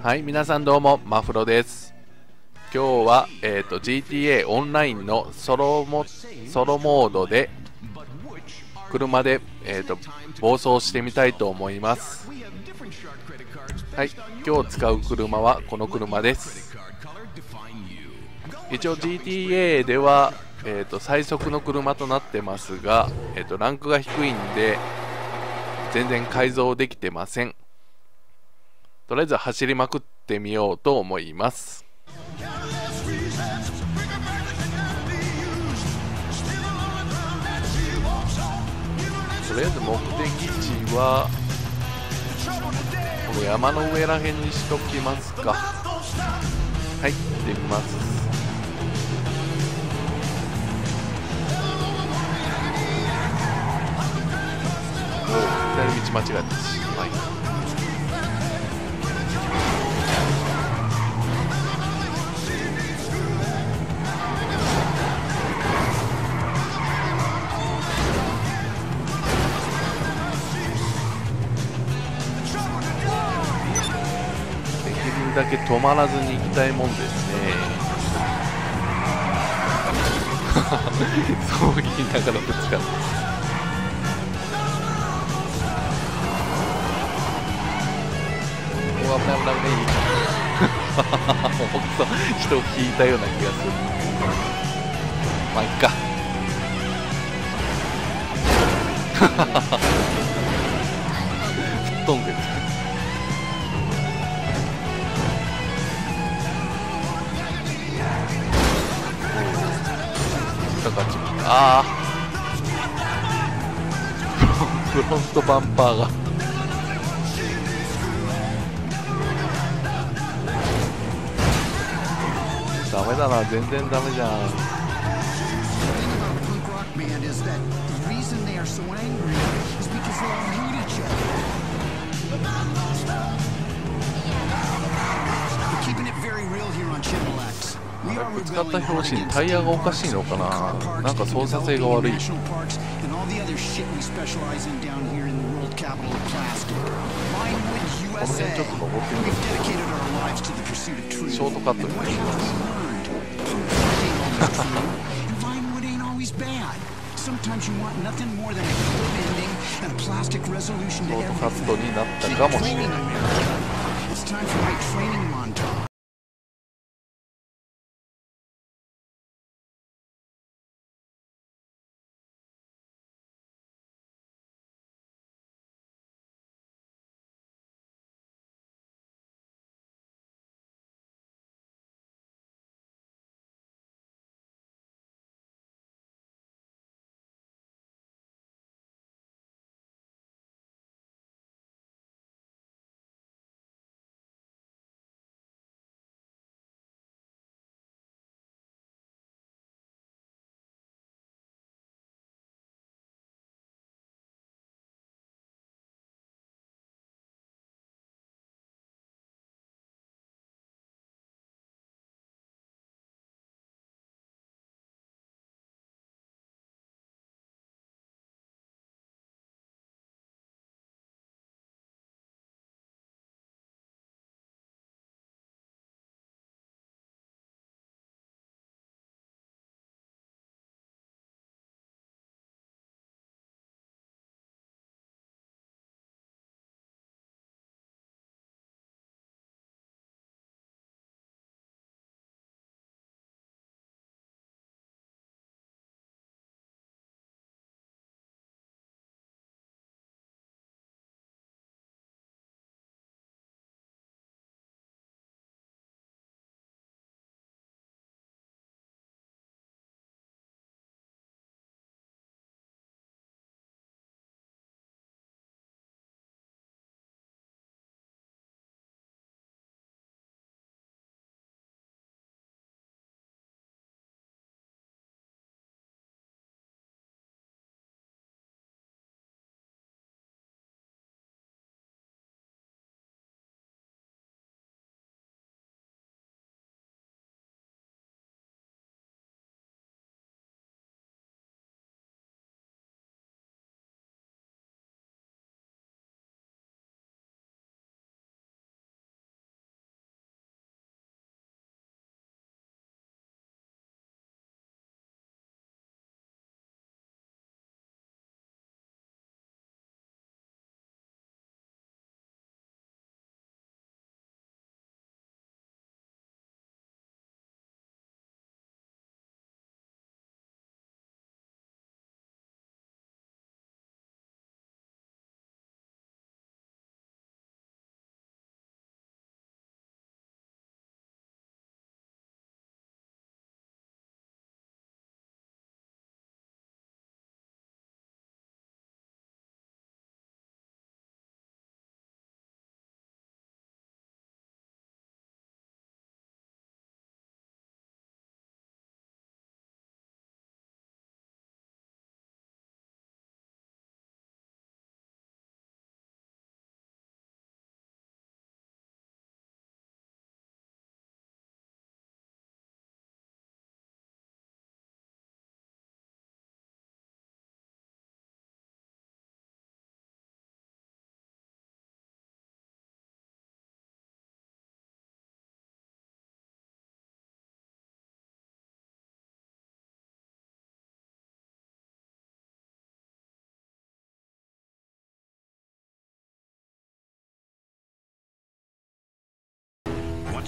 はい、皆さんどうも、マフロです。今日は、GTA オンラインのソロモードで車で、暴走してみたいと思います。はい、今日使う車はこの車です。一応 GTA では、最速の車となってますが、ランクが低いんで全然改造できてません。とりあえず走りまくってみようと思います。とりあえず目的地はこの山の上らへんにしときますか。はい、行ってみます。おお、左道間違えたし、はい。できるだけ止まらずに行きたいもんですね。そう言いながらぶつかる。おお、危ない危ない危ない。ほんと人を引いたような気がする。まあいっか。吹っ飛んでる。ああ、フロントバンパーがダメだな、全然ダメじゃん。ぶつかった拍子にタイヤがおかしいのかな。なんか操作性が悪い。この辺ちょっと登ってみます。ショートカットになります。ショートカットになったかもしれない。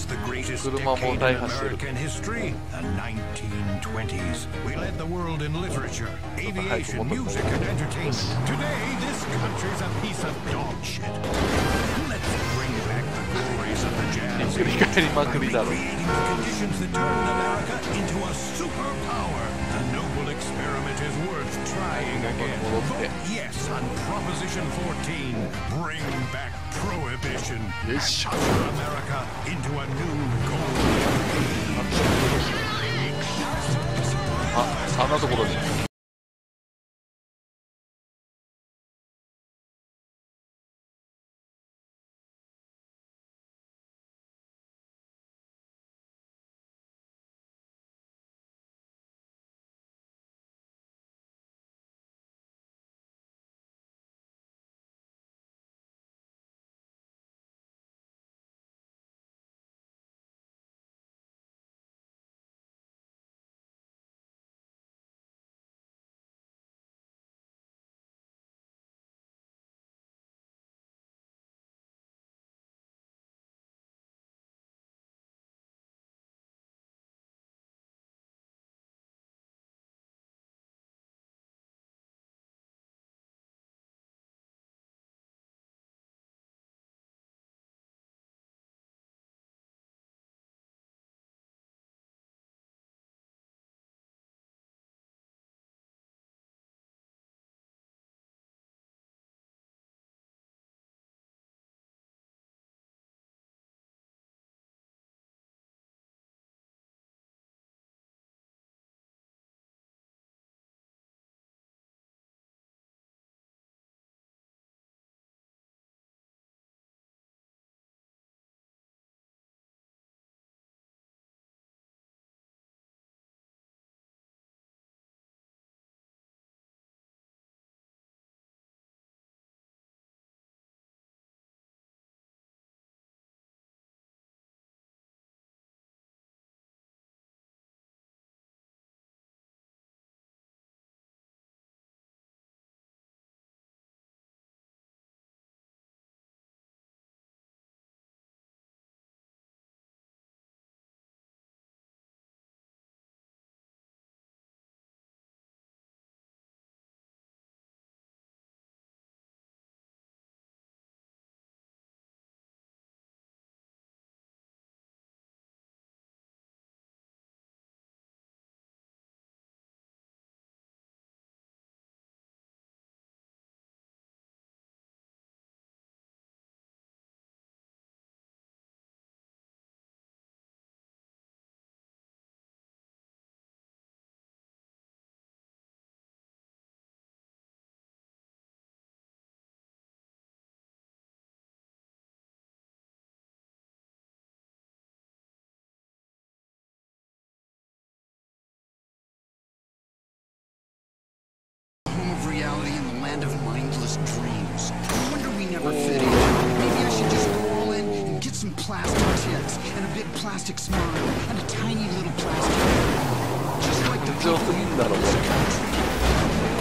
was the greatest 車も decade 大 in 破してる。 American history. The 1920s. We led the world in literature, aviation, music, and entertainment. Today, this country's a piece of dog shit. Let's bring back the glories of the jazz ひっくり返りまくりだろ。 creating the conditions that turned America into a superpower. The noble experiment is worth trying again. Vote yes on Proposition 14. Bring back prohibition. And usher America into a new golden age. あんなところに。 Reality in the land of mindless dreams. No wonder we never fit in. Maybe I should just crawl in and get some plastic tits and a big plastic smile and a tiny little plastic head. Just like the people in this country.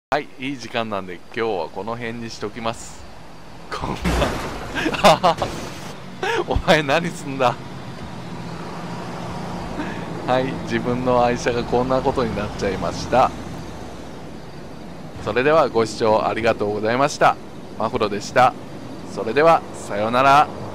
はい、いい時間なんで今日はこの辺にしておきます。こんなお前何すんだ。はい、自分の愛車がこんなことになっちゃいました。それではご視聴ありがとうございました。マフロでした。それではさようなら。